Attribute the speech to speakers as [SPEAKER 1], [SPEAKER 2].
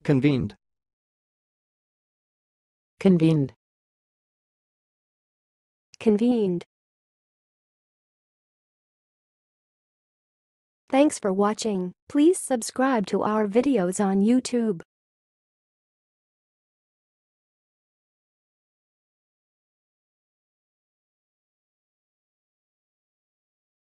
[SPEAKER 1] convened,
[SPEAKER 2] convened,
[SPEAKER 3] convened. Thanks for watching. Please subscribe to our videos on YouTube.